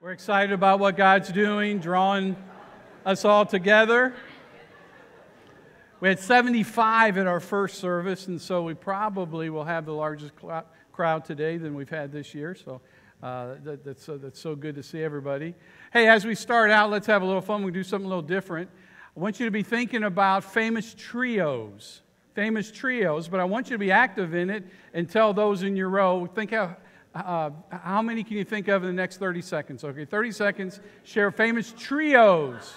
We're excited about what God's doing, drawing us all together. We had 75 at our first service, and so we probably will have the largest crowd today than we've had this year. So that's so good to see everybody. Hey, as we start out, let's have a little fun. We'll do something a little different. I want you to be thinking about famous trios, but I want you to be active in it and tell those in your row. Think how many can you think of in the next 30 seconds? Okay, 30 seconds. Share famous trios.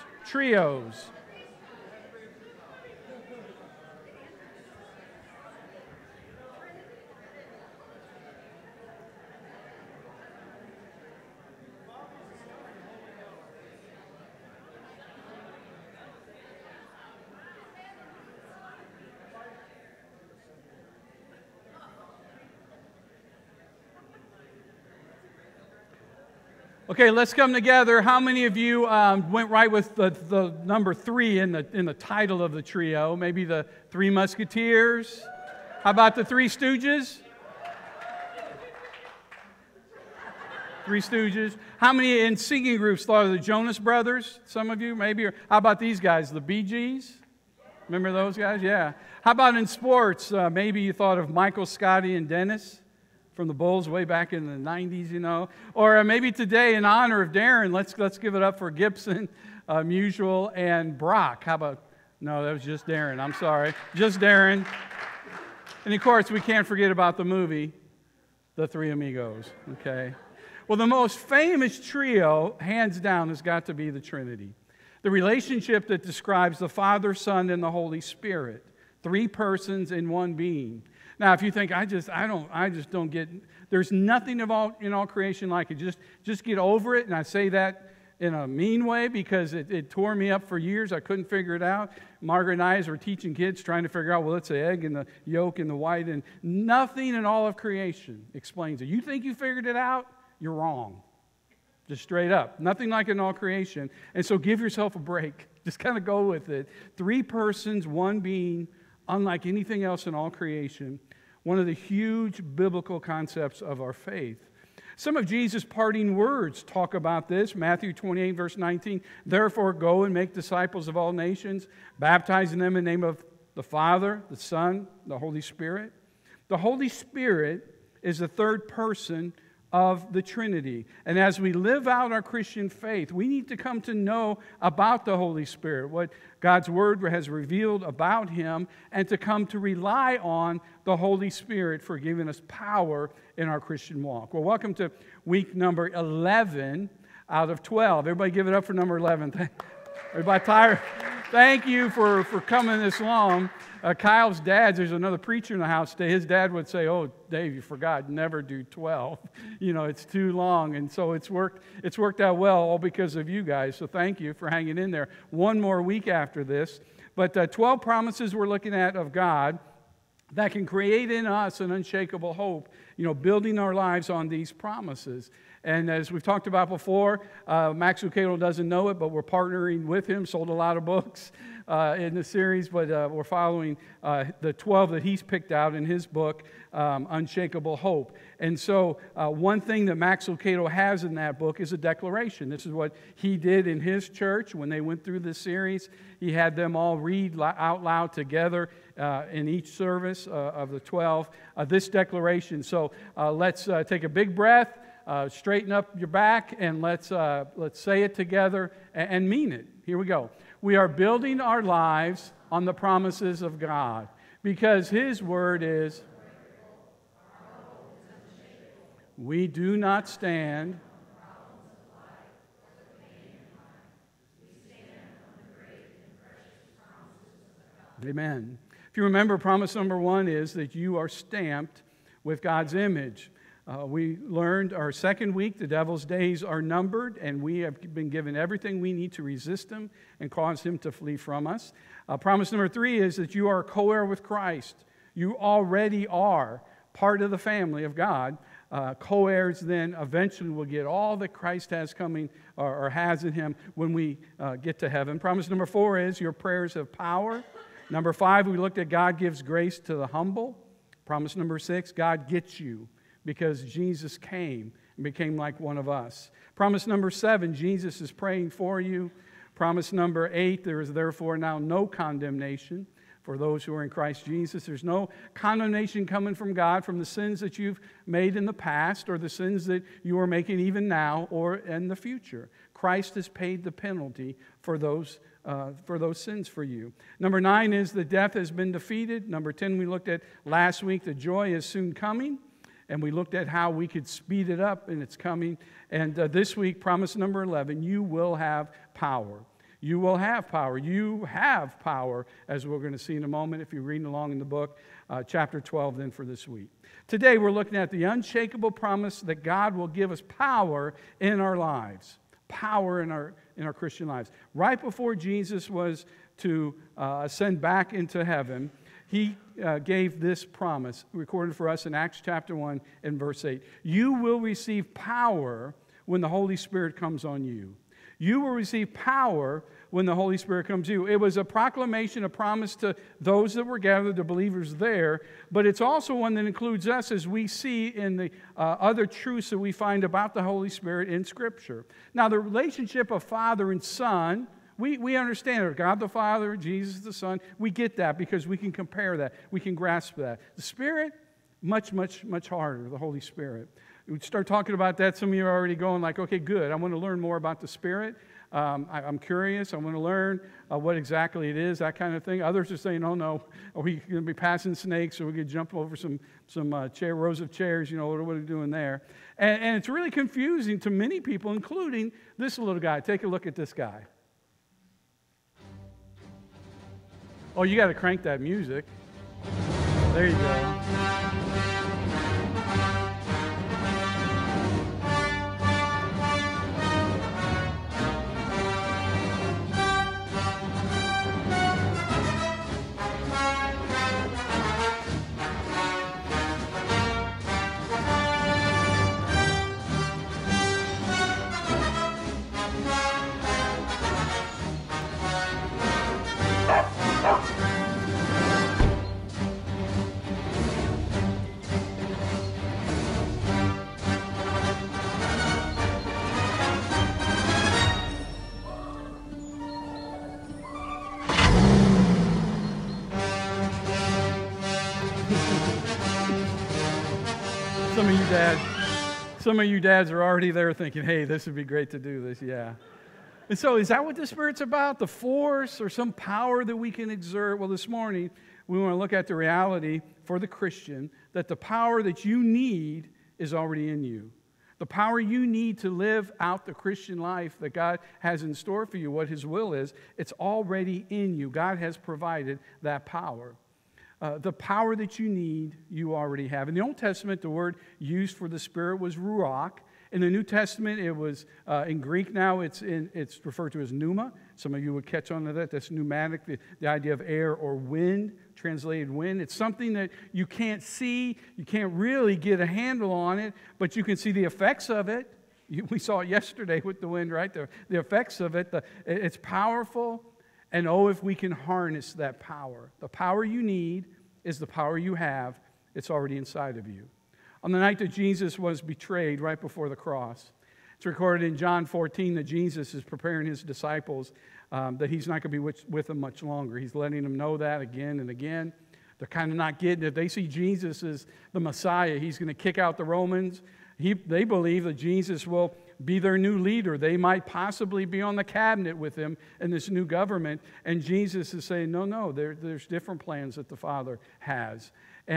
Okay, let's come together. How many of you went right with the number 3 in the title of the trio? Maybe the Three Musketeers? How about the Three Stooges? Three Stooges. How many in singing groups thought of the Jonas Brothers? Some of you, maybe. Or how about these guys, the Bee Gees? Remember those guys? Yeah. How about in sports? Maybe you thought of Michael, Scotty, and Dennis from the Bulls way back in the 90s, you know. Or maybe today, in honor of Darren, let's give it up for Gibson, Musial, and Brock. How about, no, that was just Darren. I'm sorry. Just Darren. And of course, we can't forget about the movie, The Three Amigos, okay? Well, the most famous trio, hands down, has got to be the Trinity. The relationship that describes the Father, Son, and the Holy Spirit. 3 persons in one being. Now, if you think, I just don't get, there's nothing in all creation like it. Just get over it. And I say that in a mean way because it tore me up for years. I couldn't figure it out. Margaret and I were teaching kids trying to figure out, well, it's the egg and the yolk and the white. And nothing in all of creation explains it. You think you figured it out? You're wrong. Just straight up. Nothing like it in all creation. And so give yourself a break. Just kind of go with it. 3 persons, one being, unlike anything else in all creation. One of the huge biblical concepts of our faith. Some of Jesus' parting words talk about this. Matthew 28, verse 19. Therefore, go and make disciples of all nations, baptizing them in the name of the Father, the Son, the Holy Spirit. The Holy Spirit is the third person of the Trinity. And as we live out our Christian faith, we need to come to know about the Holy Spirit, what God's Word has revealed about Him, and to come to rely on the Holy Spirit for giving us power in our Christian walk. Well, welcome to week number 11 out of 12. Everybody give it up for number 11. Everybody tired? Thank you for coming this long. Kyle's dad, there's another preacher in the house today. His dad would say, oh, Dave, you forgot, never do 12. You know, it's too long. And so it's worked out well, all because of you guys. So thank you for hanging in there. One more week after this. But 12 promises we're looking at of God that can create in us an unshakable hope, you know, building our lives on these promises. And as we've talked about before, Max Lucado doesn't know it, but we're partnering with him, sold a lot of books in the series, but we're following the 12 that he's picked out in his book, Unshakable Hope. And so one thing that Max Lucado has in that book is a declaration. This is what he did in his church when they went through this series. He had them all read out loud together in each service of the 12, this declaration. So let's take a big breath. Straighten up your back and let's say it together and mean it. Here we go. We are building our lives on the promises of God because His Word is. We do not stand. Amen. If you remember, promise number 1 is that you are stamped with God's image. We learned our second week, the devil's days are numbered, and we have been given everything we need to resist him and cause him to flee from us. Promise number 3 is that you are co-heir with Christ. You already are part of the family of God. Co-heirs then eventually will get all that Christ has coming or has in Him when we get to heaven. Promise number 4 is your prayers have power. Number 5, we looked at God gives grace to the humble. Promise number 6, God gets you. Because Jesus came and became like one of us. Promise number 7, Jesus is praying for you. Promise number 8, there is therefore now no condemnation for those who are in Christ Jesus. There's no condemnation coming from God from the sins that you've made in the past or the sins that you are making even now or in the future. Christ has paid the penalty for those sins for you. Number 9 is that death has been defeated. Number 10, we looked at last week, the joy is soon coming. And we looked at how we could speed it up in its coming. And this week, promise number 11, you will have power. You will have power. You have power, as we're going to see in a moment if you're reading along in the book, chapter 12 then for this week. Today, we're looking at the unshakable promise that God will give us power in our lives. Power in our Christian lives. Right before Jesus was to ascend back into heaven, he gave this promise recorded for us in Acts chapter 1 and verse 8. You will receive power when the Holy Spirit comes on you. You will receive power when the Holy Spirit comes to you. It was a proclamation, a promise to those that were gathered, the believers there, but it's also one that includes us as we see in the other truths that we find about the Holy Spirit in Scripture. Now, the relationship of Father and Son, we understand it. God the Father, Jesus the Son. We get that because we can compare that. We can grasp that. The Spirit, much, much, much harder, the Holy Spirit. We start talking about that. Some of you are already going like, okay, good. I want to learn more about the Spirit. I'm curious. I want to learn what exactly it is, that kind of thing. Others are saying, oh, no, are we going to be passing snakes or we could jump over some rows of chairs? You know, what are we doing there? And it's really confusing to many people, including this little guy. Take a look at this guy. Oh, you got to crank that music. There you go. Some of you dads are already there thinking, hey, this would be great to do this, yeah. And so is that what the Spirit's about? The force or some power that we can exert? Well, this morning, we want to look at the reality for the Christian that the power that you need is already in you. The power you need to live out the Christian life that God has in store for you, what His will is, it's already in you. God has provided that power. The power that you need, you already have. In the Old Testament, the word used for the Spirit was ruach. In the New Testament, it was, in Greek now, it's referred to as pneuma. Some of you would catch on to that. That's pneumatic, the idea of air or wind, translated wind. It's something that you can't see. You can't really get a handle on it, but you can see the effects of it. We saw it yesterday with the wind, right? The effects of it. It's powerful. And oh, if we can harness that power. The power you need is the power you have. It's already inside of you. On the night that Jesus was betrayed, right before the cross, it's recorded in John 14 that Jesus is preparing His disciples, that He's not going to be with them much longer. He's letting them know that again and again. They're kind of not getting it. They see Jesus as the Messiah. He's going to kick out the Romans. They believe that Jesus will be their new leader. They might possibly be on the cabinet with Him in this new government. And Jesus is saying, no, there's different plans that the Father has.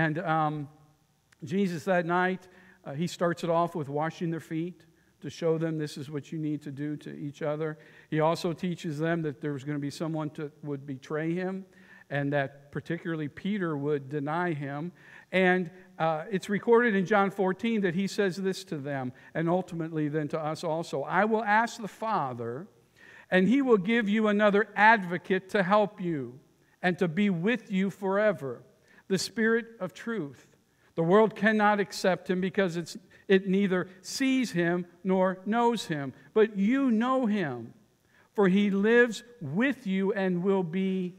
And Jesus that night, He starts it off with washing their feet to show them this is what you need to do to each other. He also teaches them that there was going to be someone that would betray Him, and that particularly Peter would deny Him. And it's recorded in John 14 that He says this to them, and ultimately then to us also. I will ask the Father, and He will give you another advocate to help you and to be with you forever, the Spirit of truth. The world cannot accept Him because it neither sees Him nor knows Him. But you know Him, for He lives with you and will be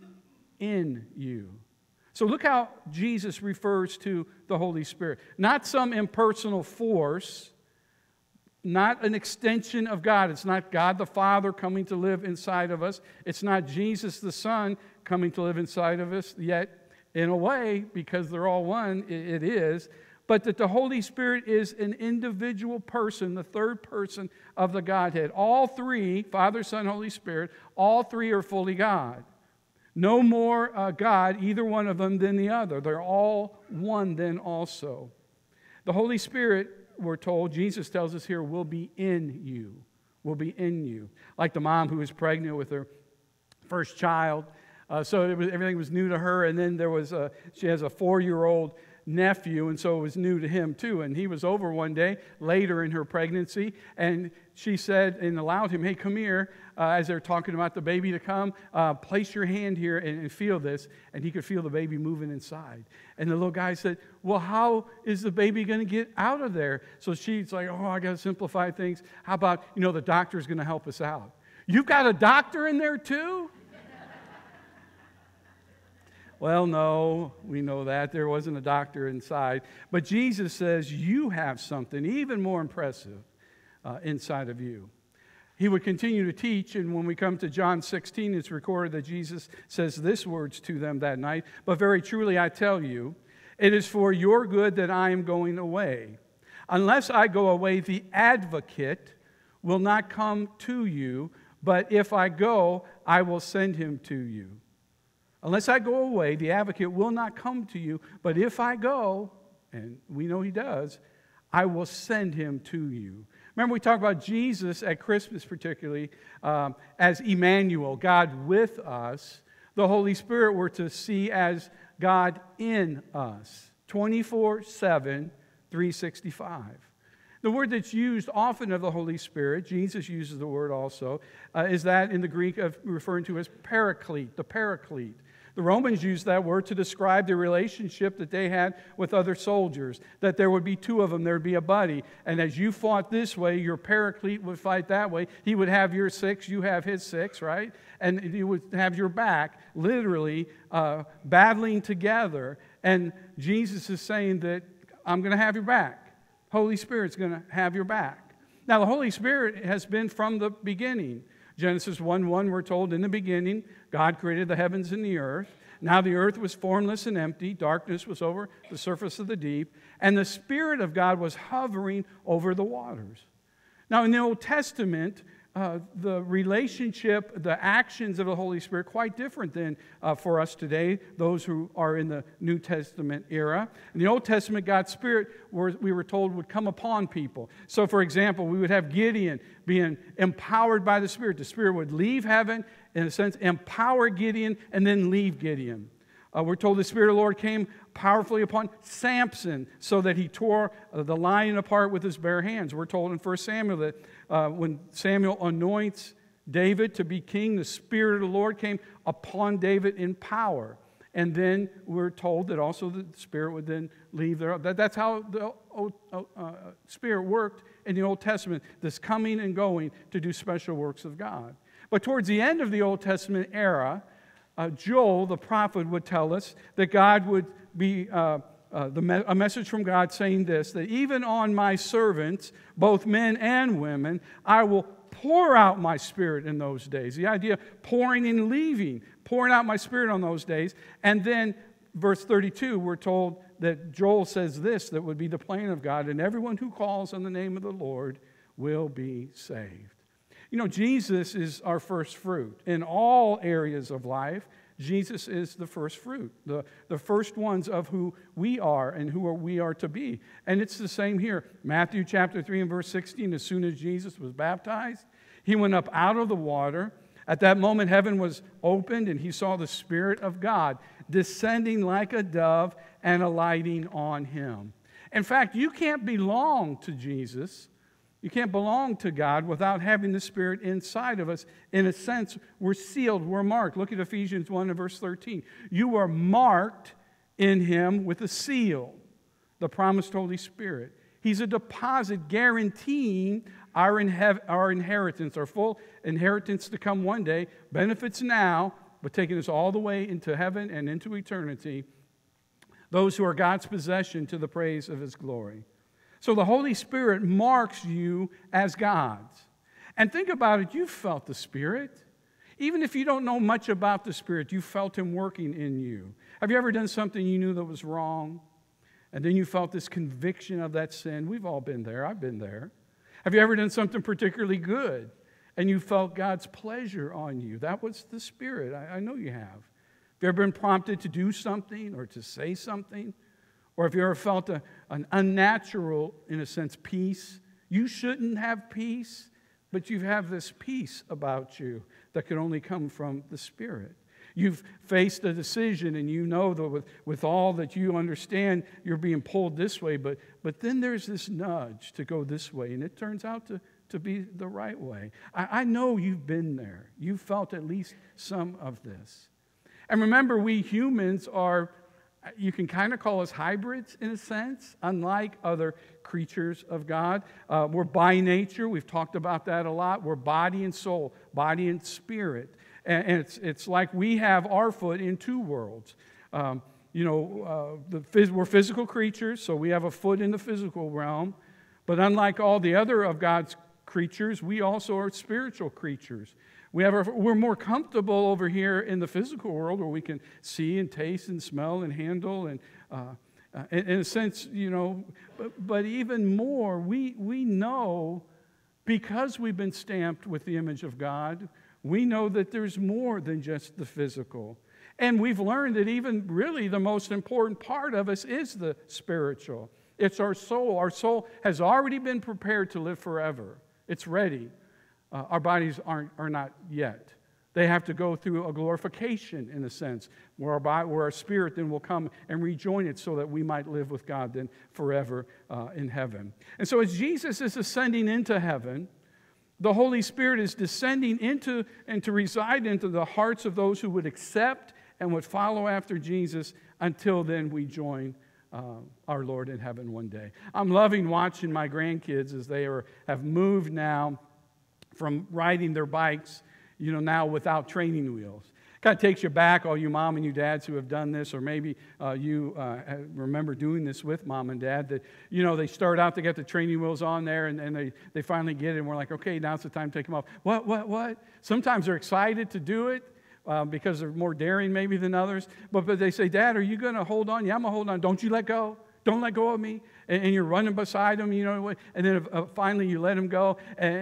in you. So look how Jesus refers to the Holy Spirit. Not some impersonal force, not an extension of God. It's not God the Father coming to live inside of us. It's not Jesus the Son coming to live inside of us, yet in a way, because they're all one, it is. But that the Holy Spirit is an individual person, the third person of the Godhead. All three, Father, Son, Holy Spirit, all three are fully God. No more God, either one of them, than the other. They're all one then also. The Holy Spirit, we're told, Jesus tells us here, will be in you. Will be in you. Like the mom who was pregnant with her first child. So everything was new to her. And then she has a 4-year-old nephew, and so it was new to him too. And he was over one day later in her pregnancy, and she said and allowed him, hey, come here, as they're talking about the baby to come, place your hand here and feel this. And he could feel the baby moving inside. And the little guy said, well, how is the baby going to get out of there? So she's like, oh, I got to simplify things. How about, the doctor's going to help us out? You've got a doctor in there too? Well, no, we know that. There wasn't a doctor inside. But Jesus says you have something even more impressive inside of you. He would continue to teach, and when we come to John 16, it's recorded that Jesus says this words to them that night, but very truly I tell you, it is for your good that I am going away. Unless I go away, the advocate will not come to you, but if I go, I will send him to you. Unless I go away, the advocate will not come to you, but if I go, and we know he does, I will send him to you. Remember, we talked about Jesus at Christmas particularly as Emmanuel, God with us. The Holy Spirit we're to see as God in us, 24/7, 365. The word that's used often of the Holy Spirit, Jesus uses the word also, is that in the Greek of referring to as paraclete, the paraclete. The Romans used that word to describe the relationship that they had with other soldiers, that there would be two of them, there would be a buddy, and as you fought this way, your paraclete would fight that way. He would have your 6, you have his 6, right? And you would have your back, literally battling together. And Jesus is saying that I'm going to have your back. Holy Spirit's going to have your back. Now, the Holy Spirit has been from the beginning. Genesis 1:1, we're told, in the beginning, God created the heavens and the earth. Now the earth was formless and empty. Darkness was over the surface of the deep. And the Spirit of God was hovering over the waters. Now in the Old Testament, the relationship, the actions of the Holy Spirit, quite different than for us today, those who are in the New Testament era. In the Old Testament, God's Spirit, we were told, would come upon people. So, for example, we would have Gideon being empowered by the Spirit. The Spirit would leave heaven, in a sense, empower Gideon, and then leave Gideon. We're told the Spirit of the Lord came powerfully upon Samson so that he tore the lion apart with his bare hands. We're told in 1 Samuel that when Samuel anoints David to be king, the Spirit of the Lord came upon David in power. And then we're told that also the Spirit would then leave there. That's how the Spirit worked in the Old Testament, this coming and going to do special works of God. But towards the end of the Old Testament era, Joel, the prophet, would tell us that God would be a message from God saying this, that even on my servants, both men and women, I will pour out my Spirit in those days. The idea of pouring and leaving, pouring out my Spirit on those days. And then, verse 32, we're told that Joel says this, that would be the plan of God, and everyone who calls on the name of the Lord will be saved. Jesus is our first fruit. In all areas of life, Jesus is the first fruit, the first ones of who we are and who we are to be. And it's the same here. Matthew chapter 3 and verse 16, as soon as Jesus was baptized, he went up out of the water. At that moment, heaven was opened, and he saw the Spirit of God descending like a dove and alighting on him. In fact, you can't belong to Jesus. You can't belong to God without having the Spirit inside of us. In a sense, we're sealed, we're marked. Look at Ephesians 1 and verse 13. You are marked in Him with a seal, the promised Holy Spirit. He's a deposit guaranteeing our inheritance, our full inheritance to come one day, benefits now, but taking us all the way into heaven and into eternity, those who are God's possession to the praise of His glory. So the Holy Spirit marks you as God's. And think about it, you felt the Spirit. Even if you don't know much about the Spirit, you felt Him working in you. Have you ever done something you knew that was wrong? And then you felt this conviction of that sin? We've all been there. I've been there. Have you ever done something particularly good and you felt God's pleasure on you? That was the Spirit. I know you have. Have you ever been prompted to do something or to say something? Or have you ever felt an unnatural, in a sense, peace? You shouldn't have peace, but you have this peace about you that can only come from the Spirit. You've faced a decision and you know that with all that you understand, you're being pulled this way, but then there's this nudge to go this way, and it turns out to be the right way. I know you've been there. You've felt at least some of this. And remember, we humans are, you can kind of call us hybrids in a sense, unlike other creatures of God. We're by nature. We've talked about that a lot. We're body and soul, body and spirit. And it's like we have our foot in two worlds. We're physical creatures, so we have a foot in the physical realm. But unlike all the other of God's creatures, we also are spiritual creatures. We're more comfortable over here in the physical world where we can see and taste and smell and handle and in a sense, but even more, we know, because we've been stamped with the image of God, we know that there's more than just the physical. And we've learned that even really the most important part of us is the spiritual. It's our soul. Our soul has already been prepared to live forever. It's ready. Our bodies are not yet. They have to go through a glorification, in a sense, where our spirit then will come and rejoin it so that we might live with God then forever in heaven. And so as Jesus is ascending into heaven, the Holy Spirit is descending into and to reside into the hearts of those who would accept and would follow after Jesus until then we join our Lord in heaven one day. I'm loving watching my grandkids as they have moved now from riding their bikes, now without training wheels. Kind of takes you back, all you mom and you dads who have done this, or maybe you remember doing this with mom and dad, that, they start out to get the training wheels on there, and they finally get it, and we're like, okay, now's the time to take them off. What? Sometimes they're excited to do it because they're more daring maybe than others, but they say, Dad, are you going to hold on? Yeah, I'm going to hold on. Don't you let go. Don't let go of me. And you're running beside them, and then finally you let them go,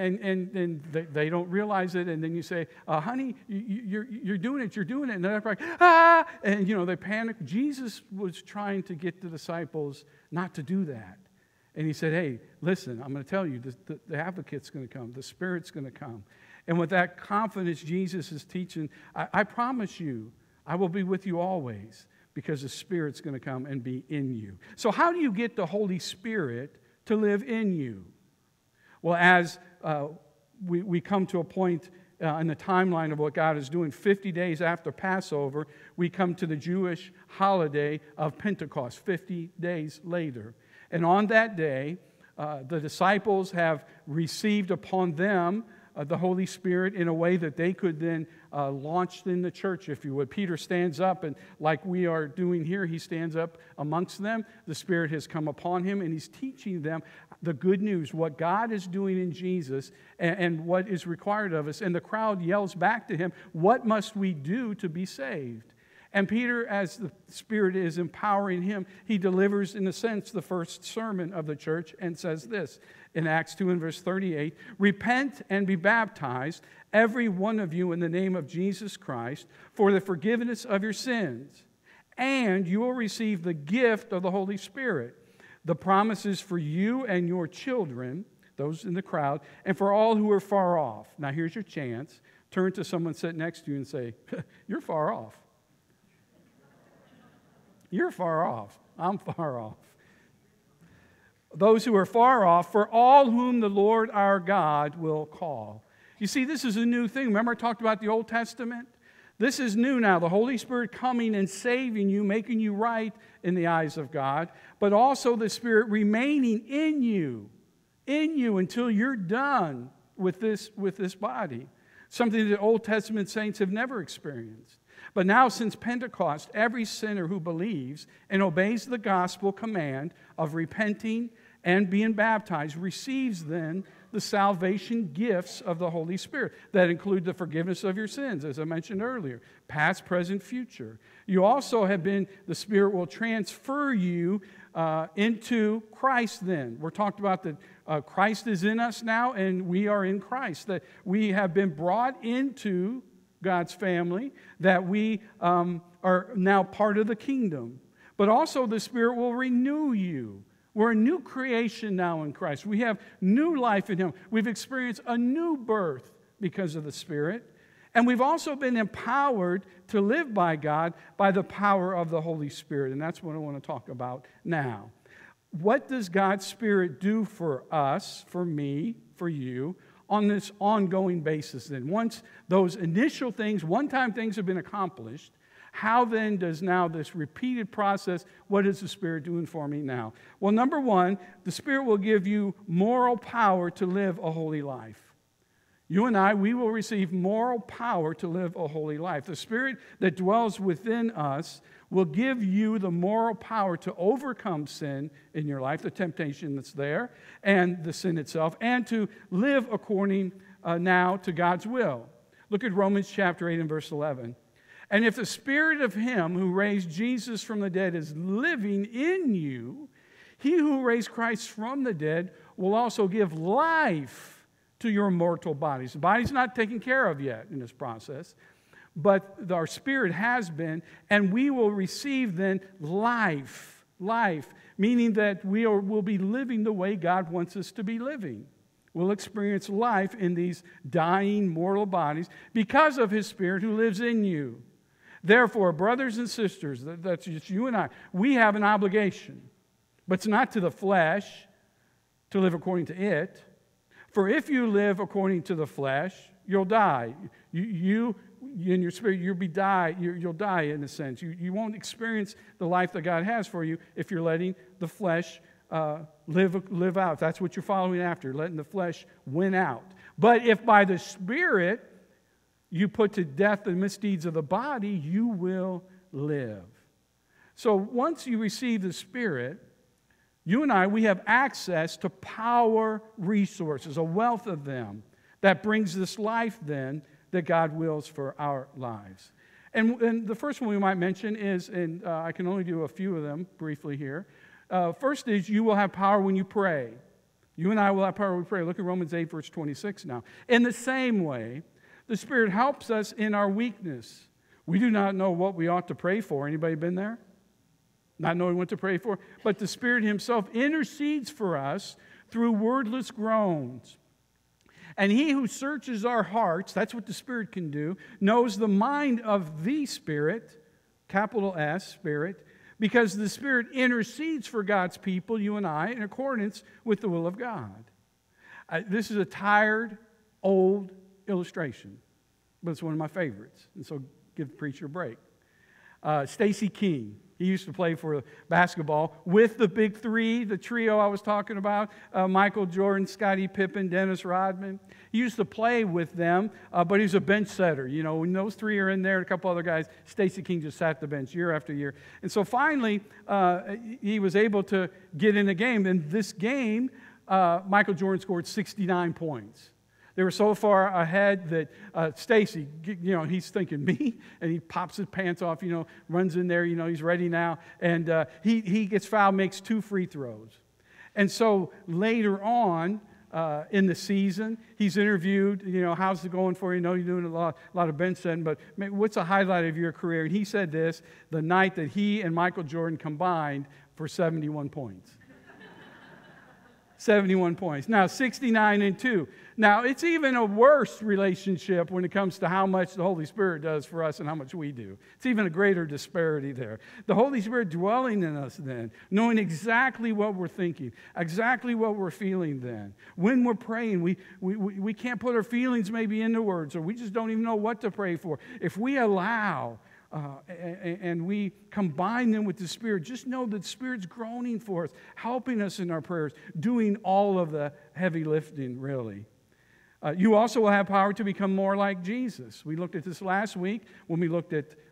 and they don't realize it, and then you say, honey, you're doing it, and they're like, ah, and they panic. Jesus was trying to get the disciples not to do that. And he said, hey, listen, I'm going to tell you, the advocate's going to come, the Spirit's going to come. And with that confidence Jesus is teaching, I promise you, I will be with you always, because the Spirit's going to come and be in you. So how do you get the Holy Spirit to live in you? Well, as we come to a point in the timeline of what God is doing, 50 days after Passover, we come to the Jewish holiday of Pentecost, 50 days later. And on that day, the disciples have received upon them the Holy Spirit in a way that they could then launch in the church, if you would. Peter stands up, and like we are doing here, he stands up amongst them. The Spirit has come upon him, and he's teaching them the good news, what God is doing in Jesus and what is required of us. And the crowd yells back to him, what must we do to be saved? And Peter, as the Spirit is empowering him, he delivers, in a sense, the first sermon of the church and says this in Acts 2 and verse 38, repent and be baptized, every one of you, in the name of Jesus Christ, for the forgiveness of your sins, and you will receive the gift of the Holy Spirit. The promises for you and your children, those in the crowd, and for all who are far off. Now here's your chance. Turn to someone sitting next to you and say, you're far off. You're far off. I'm far off. Those who are far off, for all whom the Lord our God will call. You see, this is a new thing. Remember I talked about the Old Testament? This is new now. The Holy Spirit coming and saving you, making you right in the eyes of God, but also the Spirit remaining in you until you're done with this body. Something that Old Testament saints have never experienced. But now, since Pentecost, every sinner who believes and obeys the gospel command of repenting and being baptized receives then the salvation gifts of the Holy Spirit that include the forgiveness of your sins, as I mentioned earlier, past, present, future. You also have been, the Spirit will transfer you into Christ then. We're talked about that Christ is in us now and we are in Christ, that we have been brought into God's family, that we are now part of the kingdom. But also the Spirit will renew you. We're a new creation now in Christ. We have new life in Him. We've experienced a new birth because of the Spirit. And we've also been empowered to live by God by the power of the Holy Spirit. And that's what I want to talk about now. What does God's Spirit do for us, for me, for you, on this ongoing basis then? Once those initial things, one-time things have been accomplished, how then does now this repeated process, what is the Spirit doing for me now? Well, number one, the Spirit will give you moral power to live a holy life. You and I, we will receive moral power to live a holy life. The Spirit that dwells within us will give you the moral power to overcome sin in your life, the temptation that's there, and the sin itself, and to live according now to God's will. Look at Romans chapter 8 and verse 11. And if the Spirit of Him who raised Jesus from the dead is living in you, He who raised Christ from the dead will also give life to your mortal bodies. The body's not taken care of yet in this process, but our spirit has been, and we will receive then life, meaning that we'll be living the way God wants us to be living. We'll experience life in these dying mortal bodies because of His Spirit who lives in you. Therefore, brothers and sisters, that's just you and I, we have an obligation, but it's not to the flesh to live according to it. For if you live according to the flesh, you'll die. You in your spirit, you'll die in a sense. You won't experience the life that God has for you if you're letting the flesh live out. That's what you're following after, letting the flesh win out. But if by the Spirit you put to death the misdeeds of the body, you will live. So once you receive the Spirit, you and I, we have access to power resources, a wealth of them that brings this life then that God wills for our lives. And the first one we might mention is, and I can only do a few of them briefly here. First is you will have power when you pray. You and I will have power when we pray. Look at Romans 8, verse 26 now. In the same way, the Spirit helps us in our weakness. We do not know what we ought to pray for. Anybody been there? Not knowing what to pray for. But the Spirit Himself intercedes for us through wordless groans. And He who searches our hearts, that's what the Spirit can do, knows the mind of the Spirit, capital S, Spirit, because the Spirit intercedes for God's people, you and I, in accordance with the will of God. This is a tired, old illustration, but it's one of my favorites, and so give the preacher a break. Stacey King, he used to play for basketball with the big three, the trio I was talking about, Michael Jordan, Scottie Pippen, Dennis Rodman. He used to play with them, but he was a bench setter. You know, when those three are in there, a couple other guys, Stacey King just sat the bench year after year. And so finally, he was able to get in a game. In this game, Michael Jordan scored 69 points. They were so far ahead that Stacey, you know, he's thinking, me? And he pops his pants off, you know, runs in there, you know, he's ready now. And he gets fouled, makes 2 free throws. And so later on in the season, he's interviewed, you know, how's it going for you? You know, you're doing a lot of bench setting, but what's the highlight of your career? And he said this, the night that he and Michael Jordan combined for 71 points. 71 points. Now, 69-2. Now, it's even a worse relationship when it comes to how much the Holy Spirit does for us and how much we do. It's even a greater disparity there. The Holy Spirit dwelling in us then, knowing exactly what we're thinking, exactly what we're feeling then. When we're praying, we can't put our feelings maybe into words, or we just don't even know what to pray for. If we allow and we combine them with the Spirit, just know that the Spirit's groaning for us, helping us in our prayers, doing all of the heavy lifting, really. You also will have power to become more like Jesus. We looked at this last week when we looked at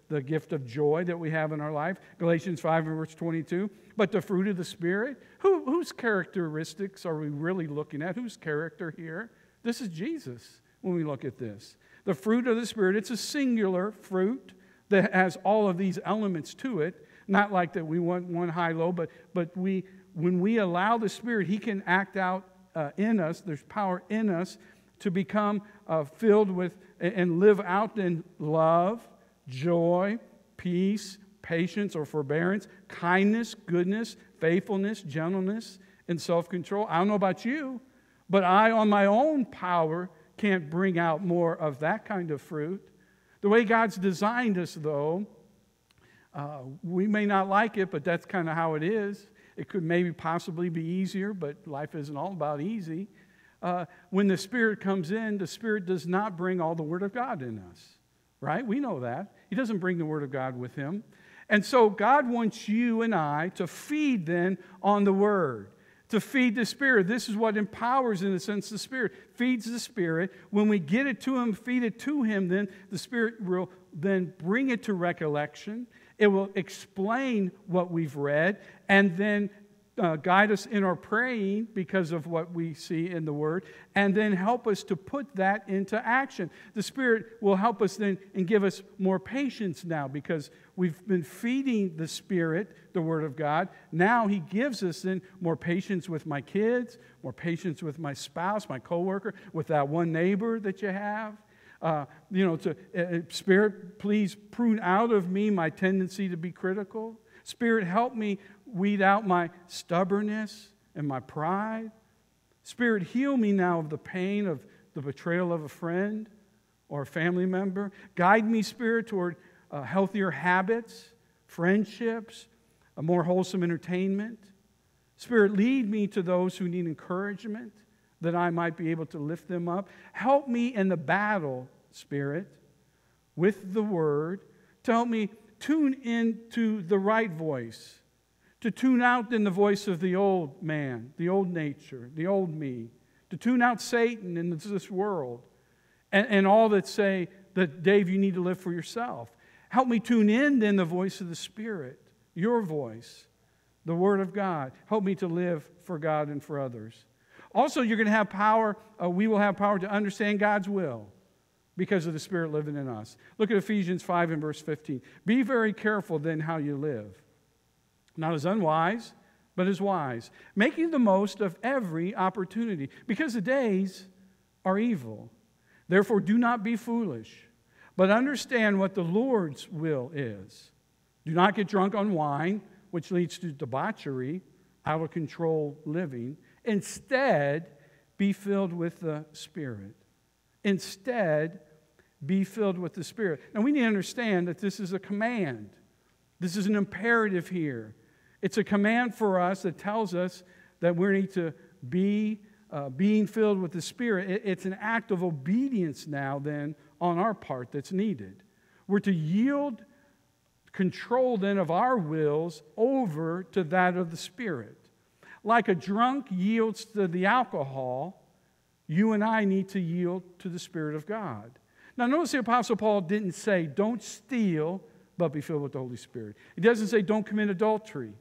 the gift of joy that we have in our life. Galatians 5 and verse 22. But the fruit of the Spirit, whose characteristics are we really looking at? Whose character here? This is Jesus when we look at this. The fruit of the Spirit, it's a singular fruit that has all of these elements to it. Not like that we want one high-low, but when we allow the Spirit, He can act out in us. There's power in us to become filled with and live out in love, joy, peace, patience or forbearance, kindness, goodness, faithfulness, gentleness, and self-control. I don't know about you, but I, on my own power, can't bring out more of that kind of fruit. The way God's designed us, though, we may not like it, but that's kind of how it is. It could maybe possibly be easier, but life isn't all about easy. When the Spirit comes in, the Spirit does not bring all the Word of God in us, right? We know that. He doesn't bring the Word of God with Him. And so God wants you and I to feed then on the Word, to feed the Spirit. This is what empowers, in a sense, the Spirit. Feeds the Spirit. When we get it to Him, feed it to Him, then the Spirit will then bring it to recollection. It will explain what we've read, and then guide us in our praying because of what we see in the Word, and then help us to put that into action. The Spirit will help us then and give us more patience now because we've been feeding the Spirit, the Word of God. Now He gives us then more patience with my kids, more patience with my spouse, my coworker, with that one neighbor that you have. Spirit, please prune out of me my tendency to be critical. Spirit, help me weed out my stubbornness and my pride. Spirit, heal me now of the pain of the betrayal of a friend or a family member. Guide me, Spirit, toward healthier habits, friendships, a more wholesome entertainment. Spirit, lead me to those who need encouragement, that I might be able to lift them up. Help me in the battle, Spirit, with the Word, to help me tune into the right voice, to tune out then the voice of the old man, the old nature, the old me, to tune out Satan in this world, and all that say that, Dave, you need to live for yourself. Help me tune in then the voice of the Spirit, your voice, the Word of God. Help me to live for God and for others. Also, you're going to have power, we will have power to understand God's will because of the Spirit living in us. Look at Ephesians 5 and verse 15. Be very careful then how you live, not as unwise, but as wise, making the most of every opportunity, because the days are evil. Therefore, do not be foolish, but understand what the Lord's will is. Do not get drunk on wine, which leads to debauchery, out of control living. Instead, be filled with the Spirit. Instead, be filled with the Spirit. Now, we need to understand that this is a command. This is an imperative here. It's a command for us that tells us that we need to be being filled with the Spirit. It's an act of obedience now, then, on our part that's needed. We're to yield control, then, of our wills over to that of the Spirit. Like a drunk yields to the alcohol, you and I need to yield to the Spirit of God. Now, notice the Apostle Paul didn't say, don't steal, but be filled with the Holy Spirit. He doesn't say, don't commit adultery,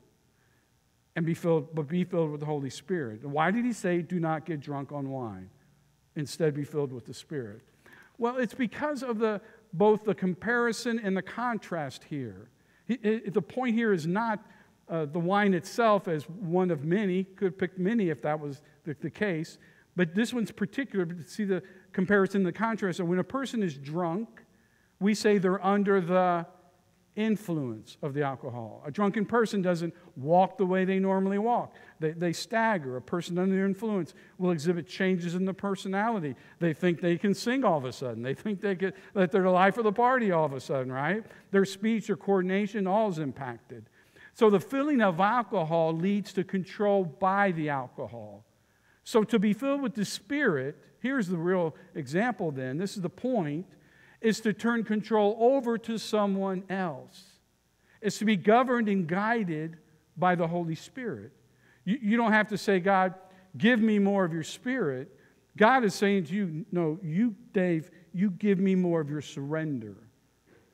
but be filled with the Holy Spirit. Why did he say, do not get drunk on wine? Instead, be filled with the Spirit. Well, it's because of both the comparison and the contrast here. The point here is not the wine itself as one of many. Could pick many if that was the case. But this one's particular. But see the comparison and the contrast. So when a person is drunk, we say they're under the influence of the alcohol. A drunken person doesn't walk the way they normally walk. They stagger. A person under their influence will exhibit changes in the personality. They think they can sing all of a sudden. They think that they're the life of the party all of a sudden, right? Their speech, their coordination, all is impacted. So the filling of alcohol leads to control by the alcohol. So to be filled with the Spirit, here's the real example then, this is the point, is to turn control over to someone else. It's to be governed and guided by the Holy Spirit. You don't have to say, God, give me more of your Spirit. God is saying to you, no, you, Dave, you give me more of your surrender.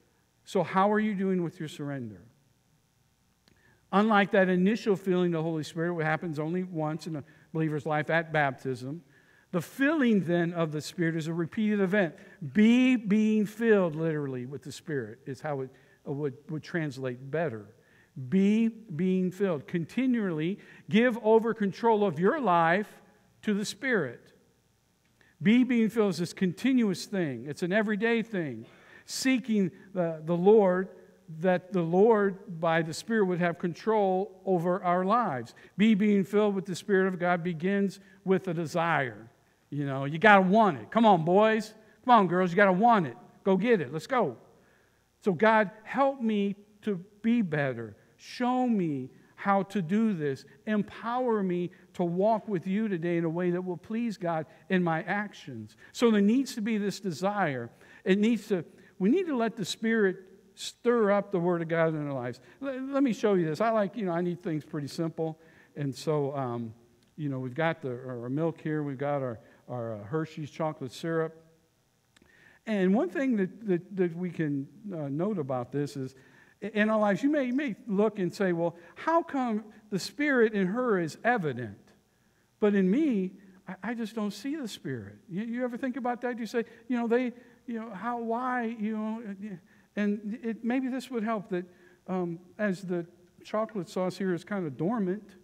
So how are you doing with your surrender? Unlike that initial feeling of the Holy Spirit, what happens only once in a believer's life at baptism, the filling then of the Spirit is a repeated event. Be being filled literally with the Spirit is how it would translate better. Be being filled. Continually give over control of your life to the Spirit. Be being filled is this continuous thing. It's an everyday thing. Seeking the Lord, that the Lord, by the Spirit, would have control over our lives. Be being filled with the Spirit of God begins with a desire. You know, you got to want it. Come on, boys. Come on, girls. You got to want it. Go get it. Let's go. So God, help me to be better. Show me how to do this. Empower me to walk with you today in a way that will please God in my actions. So there needs to be this desire. We need to let the Spirit stir up the Word of God in our lives. Let me show you this. I need things pretty simple. And so, we've got our milk here. We've got our Hershey's chocolate syrup. And one thing that we can note about this is, in our lives, you may look and say, well, how come the Spirit in her is evident, but in me, I just don't see the Spirit? You ever think about that? You say, why, and maybe this would help that as the chocolate sauce here is kind of dormant,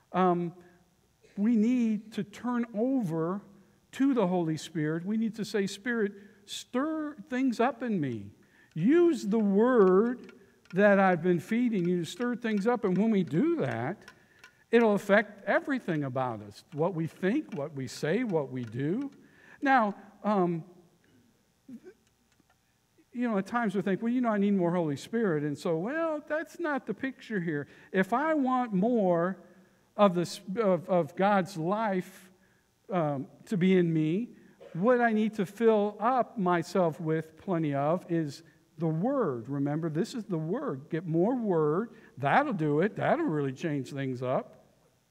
we need to turn over to the Holy Spirit. We need to say, Spirit, stir things up in me. Use the Word that I've been feeding you to stir things up. And when we do that, it'll affect everything about us. What we think, what we say, what we do. Now, at times we think, I need more Holy Spirit. And so, that's not the picture here. If I want more of God's life to be in me, what I need to fill up myself with plenty of is the Word. Remember, this is the Word. Get more Word. That'll do it. That'll really change things up.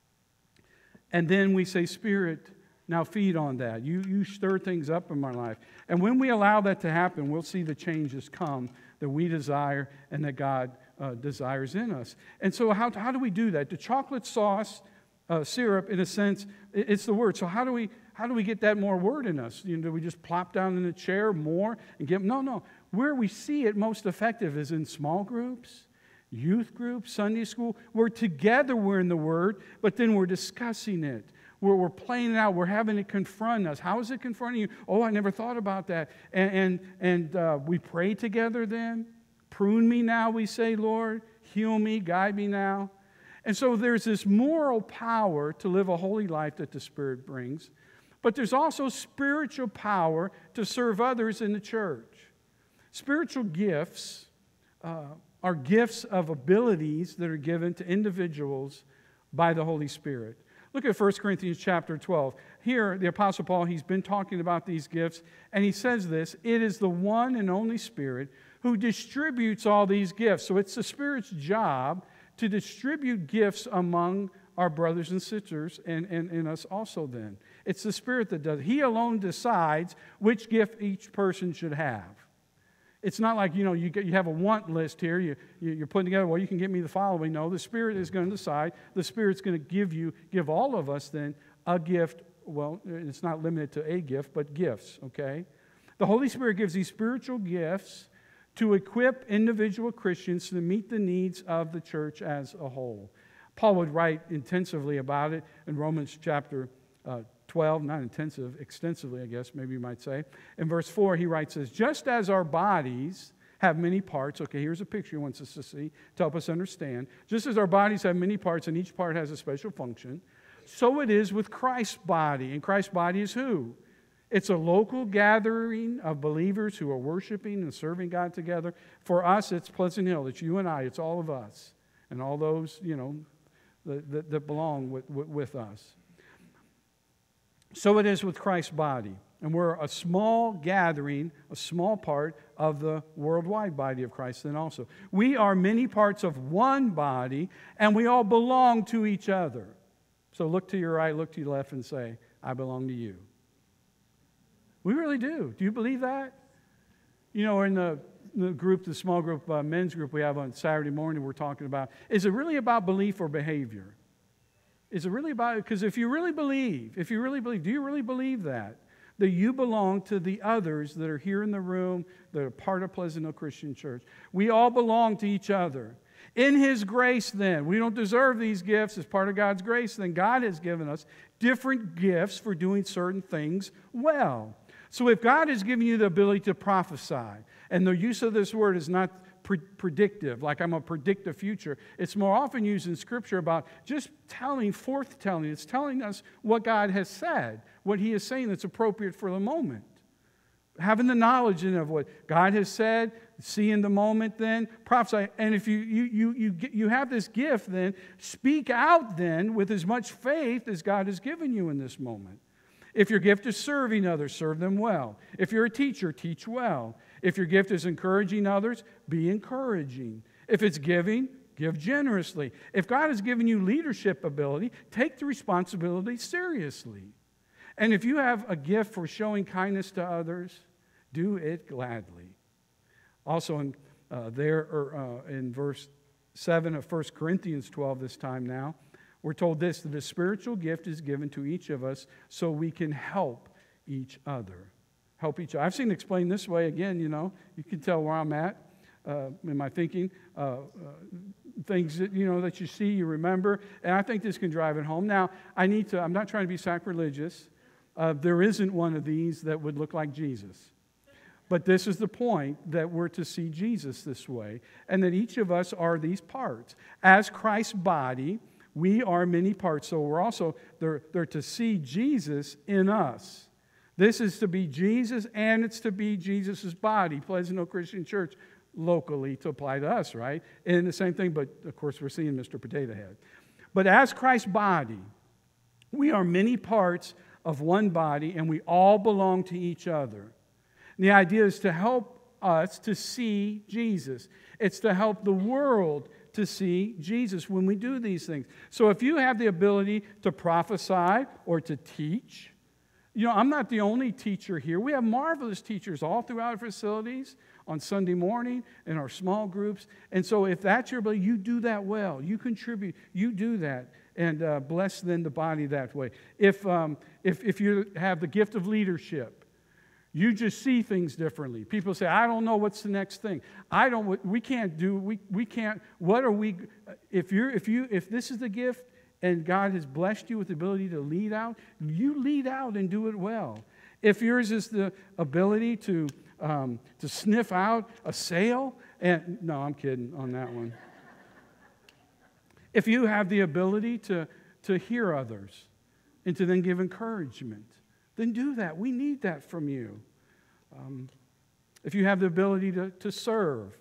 And then we say, Spirit, now feed on that. You stir things up in my life. And when we allow that to happen, we'll see the changes come that we desire and that God desires in us. And so how do we do that? The chocolate sauce, syrup, in a sense, it's the Word. So how do we get that more Word in us? Do we just plop down in the chair more and get... No. Where we see it most effective is in small groups, youth groups, Sunday school. We're together, we're in the Word, but then we're discussing it. We're playing it out. We're having it confront us. How is it confronting you? Oh, I never thought about that. And we pray together then. Prune me now, we say, Lord. Heal me, guide me now. And so there's this moral power to live a holy life that the Spirit brings. But there's also spiritual power to serve others in the church. Spiritual gifts are gifts of abilities that are given to individuals by the Holy Spirit. Look at 1 Corinthians chapter 12. Here, the Apostle Paul, he's been talking about these gifts, and he says this, it is the one and only Spirit who distributes all these gifts. So it's the Spirit's job to distribute gifts among our brothers and sisters and us also then. It's the Spirit that does it. He alone decides which gift each person should have. It's not like, you have a want list here. You're putting together, well, you can get me the following. No, the Spirit is going to decide. The Spirit's going to give all of us then a gift. Well, it's not limited to a gift, but gifts, okay? The Holy Spirit gives these spiritual gifts to equip individual Christians to meet the needs of the church as a whole. Paul would write intensively about it in Romans chapter 12, not extensively, I guess, maybe you might say. In verse 4, he writes this, just as our bodies have many parts, okay, here's a picture he wants us to see to help us understand. Just as our bodies have many parts and each part has a special function, so it is with Christ's body. And Christ's body is who? It's a local gathering of believers who are worshiping and serving God together. For us, it's Pleasant Hill. It's you and I. It's all of us. And all those, that belong with us. So it is with Christ's body. And we're a small gathering, a small part of the worldwide body of Christ then also. We are many parts of one body, and we all belong to each other. So look to your right, look to your left, and say, I belong to you. We really do. Do you believe that? In the the small group, men's group we have on Saturday morning, we're talking about, is it really about belief or behavior? Is it really about, because if you really believe, do you really believe that you belong to the others that are here in the room, that are part of Pleasant Hill Christian Church? We all belong to each other. In His grace, then, we don't deserve these gifts as part of God's grace, then God has given us different gifts for doing certain things well. So if God has given you the ability to prophesy, and the use of this word is not predictive, like I'm going to predict the future. It's more often used in Scripture about just forthtelling. It's telling us what God has said, what He is saying that's appropriate for the moment. Having the knowledge of what God has said, see in the moment, then prophesy. And if you have this gift, then speak out then with as much faith as God has given you in this moment. If your gift is serving others, serve them well. If you're a teacher, teach well. If your gift is encouraging others, be encouraging. If it's giving, give generously. If God has given you leadership ability, take the responsibility seriously. And if you have a gift for showing kindness to others, do it gladly. Also in verse 7 of 1 Corinthians 12 this time now, we're told this, that a spiritual gift is given to each of us so we can help each other. Help each other. I've seen it explained this way again, you can tell where I'm at in my thinking. Things that, that you see, you remember, and I think this can drive it home. Now, I'm not trying to be sacrilegious. There isn't one of these that would look like Jesus. But this is the point, that we're to see Jesus this way, and that each of us are these parts. As Christ's body, we are many parts, so we're also, they're to see Jesus in us. This is to be Jesus, and it's to be Jesus' body, Pleasant Hill Christian Church, locally to apply to us, right? And the same thing, but of course we're seeing Mr. Potato Head. But as Christ's body, we are many parts of one body, and we all belong to each other. And the idea is to help us to see Jesus. It's to help the world to see Jesus when we do these things. So if you have the ability to prophesy or to teach, I'm not the only teacher here. We have marvelous teachers all throughout our facilities on Sunday morning in our small groups. And so if that's your ability, you do that well. You contribute. You do that. And bless then the body that way. If you have the gift of leadership, you just see things differently. People say, I don't know what's the next thing. We can't, what are we, if this is the gift and God has blessed you with the ability to lead out, you lead out and do it well. If yours is the ability to sniff out a sale, and no, I'm kidding on that one. If you have the ability to hear others and to then give encouragement, then do that. We need that from you. If you have the ability to serve,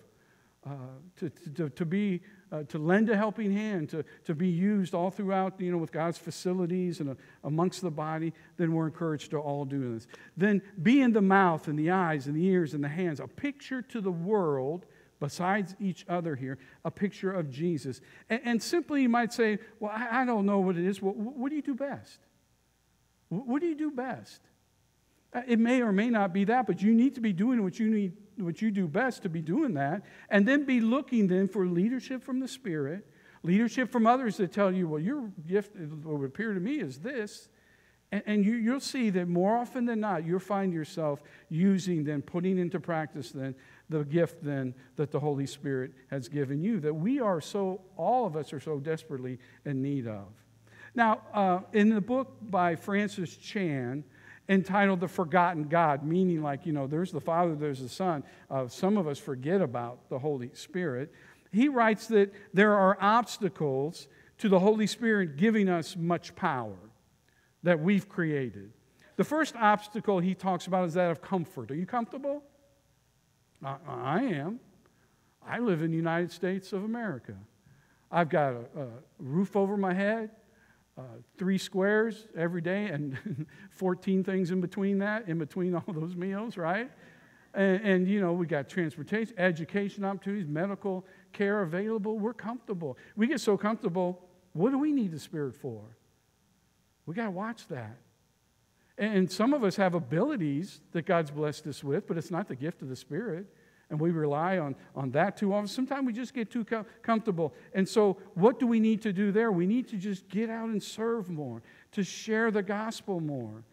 to lend a helping hand, to be used all throughout, with God's facilities and amongst the body, then we're encouraged to all do this. Then be in the mouth and the eyes and the ears and the hands, a picture to the world, besides each other here, a picture of Jesus. And simply you might say, well, I don't know what it is. Well, what do you do best? What do you do best? It may or may not be that, but you need to be doing what you do best to be doing that, and then be looking then for leadership from the Spirit, leadership from others that tell you, well, your gift, it would appear to me, is this. And you'll see that more often than not, you'll find yourself using, then putting into practice then, the gift then that the Holy Spirit has given you, that all of us are so desperately in need of. Now, in the book by Francis Chan, entitled The Forgotten God, meaning like, there's the Father, there's the Son. Some of us forget about the Holy Spirit. He writes that there are obstacles to the Holy Spirit giving us much power that we've created. The first obstacle he talks about is that of comfort. Are you comfortable? I am. I live in the United States of America. I've got a roof over my head, 3 squares every day, and 14 things in between all those meals, right? And we got transportation, education opportunities, medical care available. We're comfortable. We get so comfortable, what do we need the Spirit for? We got to watch that. And some of us have abilities that God's blessed us with, but it's not the gift of the Spirit. And we rely on that too often. Sometimes we just get too comfortable. And so what do we need to do there? We need to just get out and serve more, to share the gospel more,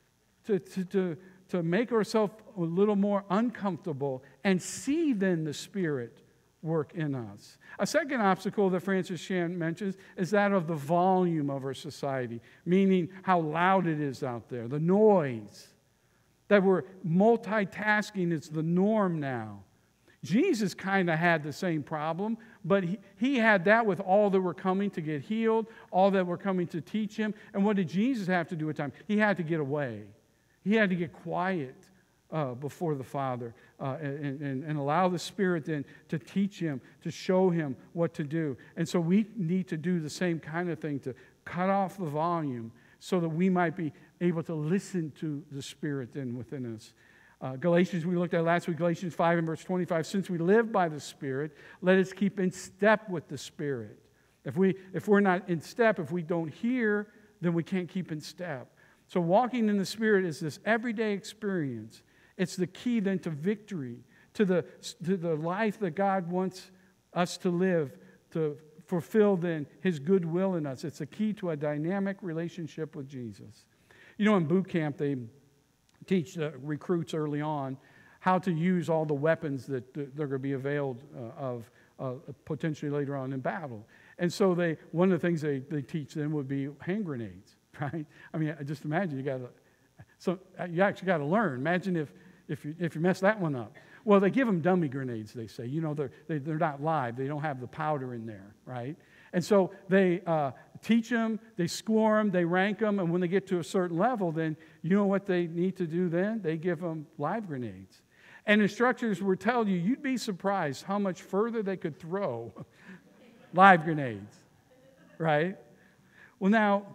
to make ourselves a little more uncomfortable and see then the Spirit work in us. A second obstacle that Francis Chan mentions is that of the volume of our society, meaning how loud it is out there, the noise, that we're multitasking is the norm now. Jesus kind of had the same problem, but he had that with all that were coming to get healed, all that were coming to teach him. And what did Jesus have to do at times? He had to get away. He had to get quiet before the Father and allow the Spirit then to teach him, to show him what to do. And so we need to do the same kind of thing, to cut off the volume so that we might be able to listen to the Spirit then within us. Galatians, we looked at last week, Galatians 5 and verse 25. Since we live by the Spirit, let us keep in step with the Spirit. If we're not in step, if we don't hear, then we can't keep in step. So walking in the Spirit is this everyday experience. It's the key then to victory, to the life that God wants us to live, to fulfill then His good will in us. It's a key to a dynamic relationship with Jesus. You know, in boot camp, they teach the recruits early on how to use all the weapons that they're going to be availed of potentially later on in battle. And so one of the things they teach them would be hand grenades, right? I mean, just imagine you actually got to learn. Imagine if you mess that one up. Well, they give them dummy grenades, they say. You know, they're not live. They don't have the powder in there, right? And so they teach them, they score them, they rank them, and when they get to a certain level, then you know what they need to do then? They give them live grenades. And instructors were telling you, you'd be surprised how much further they could throw live grenades, right? Well, now,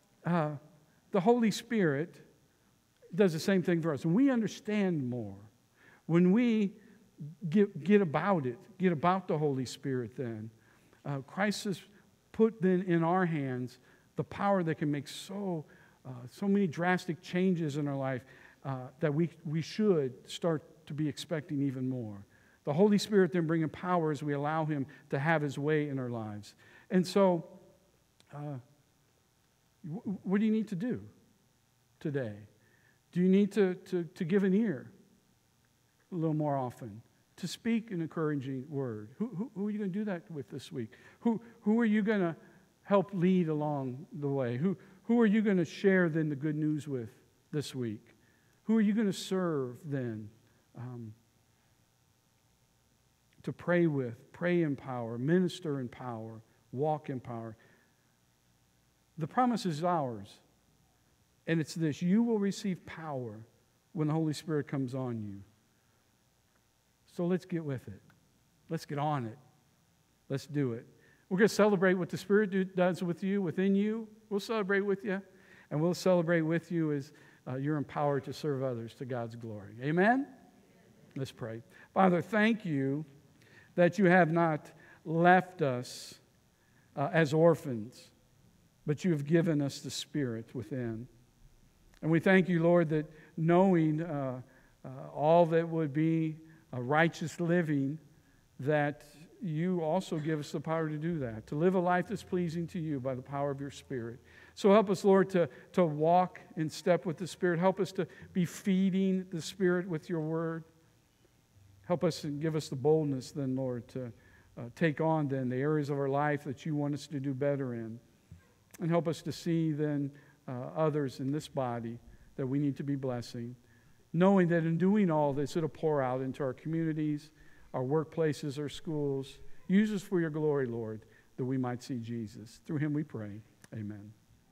the Holy Spirit does the same thing for us. When we understand more, when we get about the Holy Spirit then, Christ has put then in our hands the power that can make so many drastic changes in our life that we should start to be expecting even more. The Holy Spirit then bringing power as we allow Him to have His way in our lives. And so, what do you need to do today? Do you need to give an ear a little more often? To speak an encouraging word? Who are you going to do that with this week? Who are you going to help lead along the way? Who are you going to share then the good news with this week? Who are you going to serve then? To pray with, pray in power, minister in power, walk in power. The promise is ours. And it's this: you will receive power when the Holy Spirit comes on you. So let's get with it. Let's get on it. Let's do it. We're going to celebrate what the Spirit does with you, within you. We'll celebrate with you. And we'll celebrate with you as you're empowered to serve others to God's glory. Amen? Let's pray. Father, thank you that you have not left us as orphans, but you have given us the Spirit within. And we thank you, Lord, that knowing all that would be a righteous living, that you also give us the power to do that, to live a life that's pleasing to you by the power of your Spirit. So help us, Lord, to walk in step with the Spirit. Help us to be feeding the Spirit with your word. Help us and give us the boldness then, Lord, to take on then the areas of our life that you want us to do better in. And help us to see then others in this body that we need to be blessing, knowing that in doing all this, it'll pour out into our communities, our workplaces, our schools. Use us for your glory, Lord, that we might see Jesus. Through him we pray. Amen.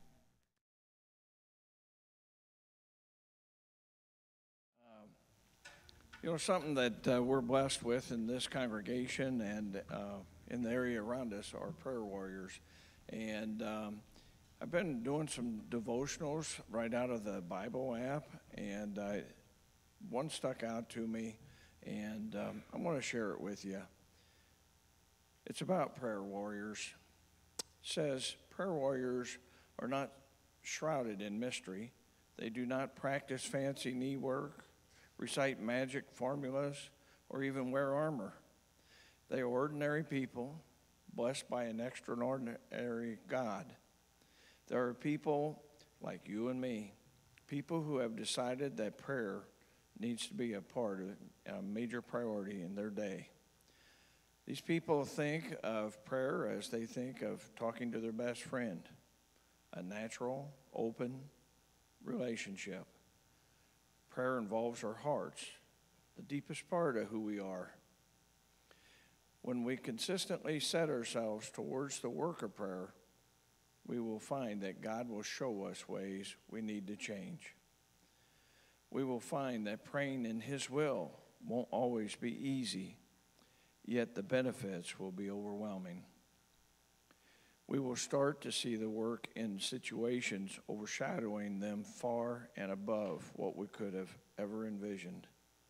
You know, something that we're blessed with in this congregation and in the area around us are prayer warriors. And I've been doing some devotionals right out of the Bible app, and one stuck out to me, and I want to share it with you. It's about prayer warriors. It says, prayer warriors are not shrouded in mystery. They do not practice fancy knee work, recite magic formulas, or even wear armor. They are ordinary people, blessed by an extraordinary God. There are people like you and me, people who have decided that prayer needs to be a major priority in their day. These people think of prayer as they think of talking to their best friend, a natural, open relationship. Prayer involves our hearts, the deepest part of who we are. When we consistently set ourselves towards the work of prayer, we will find that God will show us ways we need to change. We will find that praying in His will won't always be easy, yet the benefits will be overwhelming. We will start to see the work in situations overshadowing them far and above what we could have ever envisioned.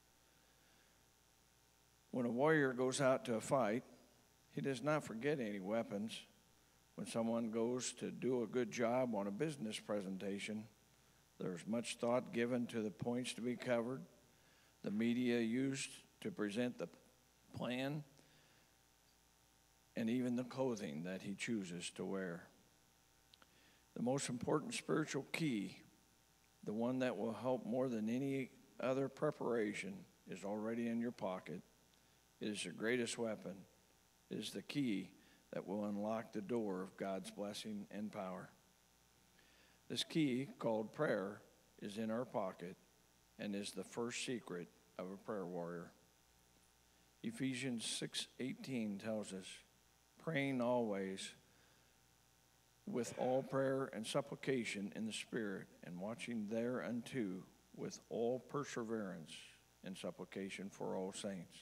When a warrior goes out to a fight, he does not forget any weapons. When someone goes to do a good job on a business presentation, there's much thought given to the points to be covered, the media used to present the plan, and even the clothing that he chooses to wear. The most important spiritual key, the one that will help more than any other preparation, is already in your pocket. It is your greatest weapon. It is the key that will unlock the door of God's blessing and power. This key, called prayer, is in our pocket and is the first secret of a prayer warrior. Ephesians 6:18 tells us, praying always with all prayer and supplication in the Spirit, and watching thereunto with all perseverance and supplication for all saints.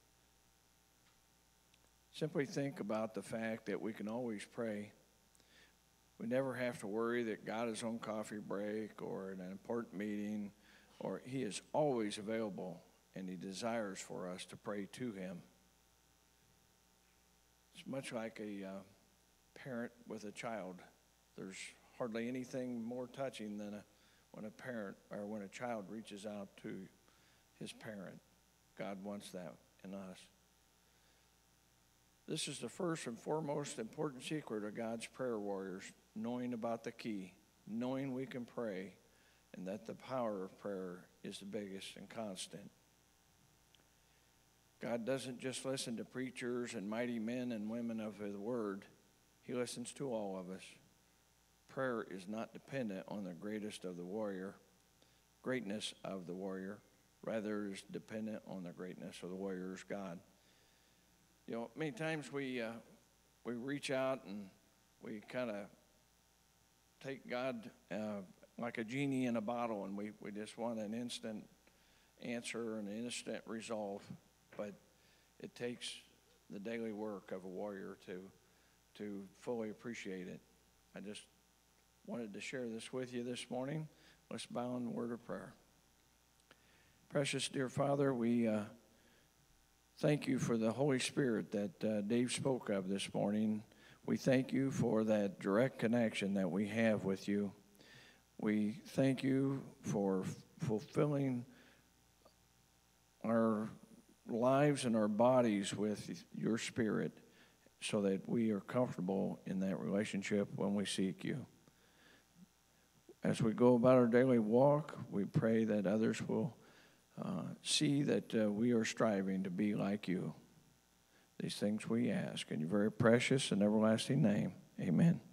Simply think about the fact that we can always pray. We never have to worry that God is on coffee break or in an important meeting, or He is always available, and He desires for us to pray to Him. It's much like a parent with a child. There's hardly anything more touching than when a parent or when a child reaches out to his parent. God wants that in us. This is the first and foremost important secret of God's prayer warriors, knowing about the key, knowing we can pray, and that the power of prayer is the biggest and constant. God doesn't just listen to preachers and mighty men and women of His Word. He listens to all of us. Prayer is not dependent on the greatness of the warrior. Rather, it is dependent on the greatness of the warrior's God. You know, many times we reach out and we kind of take God like a genie in a bottle, and we just want an instant answer and an instant resolve. But it takes the daily work of a warrior to fully appreciate it. I just wanted to share this with you this morning. Let's bow in the word of prayer. Precious dear Father, we thank you for the Holy Spirit that Dave spoke of this morning. We thank you for that direct connection that we have with you. We thank you for fulfilling our lives and our bodies with your Spirit so that we are comfortable in that relationship when we seek you. As we go about our daily walk, we pray that others will see that we are striving to be like you. These things we ask in your very precious and everlasting name. Amen.